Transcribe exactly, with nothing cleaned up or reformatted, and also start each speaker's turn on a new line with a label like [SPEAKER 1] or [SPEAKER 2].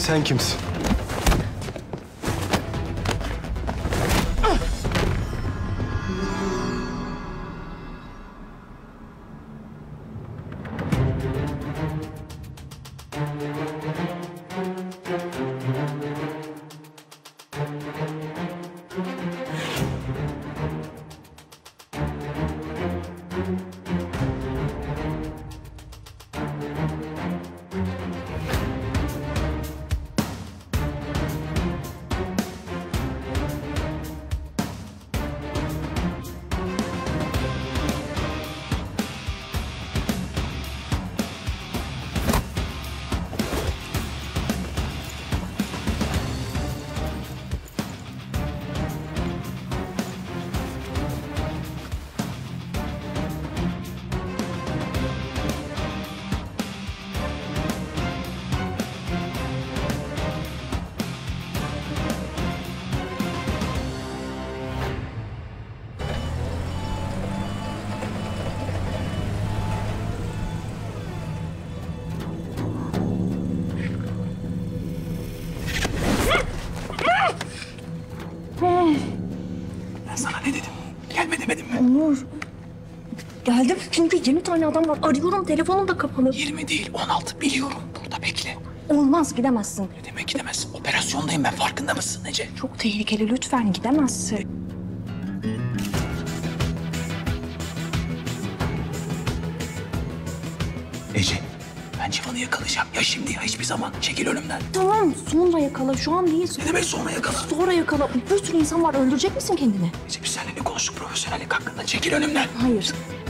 [SPEAKER 1] Sen kimsin?
[SPEAKER 2] Ben sana ne dedim? Gelme demedim mi?
[SPEAKER 3] Onur. Geldim çünkü yirmi tane adam var. Arıyorum, telefonum da kapalı.
[SPEAKER 2] yirmi değil, on altı biliyorum. Burada bekle.
[SPEAKER 3] Olmaz, gidemezsin.
[SPEAKER 2] Ne demek gidemezsin? Operasyondayım ben, farkında mısın Ece?
[SPEAKER 3] Çok tehlikeli, lütfen gidemezsin.
[SPEAKER 2] Ece, ben Civan'ı yakalayacağım. Ya şimdi ya hiçbir zaman. Çekil önümden.
[SPEAKER 3] Tamam, sonra yakala. Şu an değil.
[SPEAKER 2] Ne demek sonra yakala?
[SPEAKER 3] Sonra yakala. Bir sürü insan var. Öldürecek misin kendini?
[SPEAKER 2] Ece biz seninle ne konuştuk profesyonellik hakkında? Çekil önümden.
[SPEAKER 3] Hayır.